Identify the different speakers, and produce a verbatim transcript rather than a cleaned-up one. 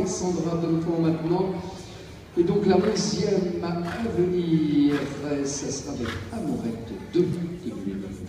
Speaker 1: Alexandra Donfant maintenant. Et donc la onzième à venir, ça sera avec Amourette deux de lui.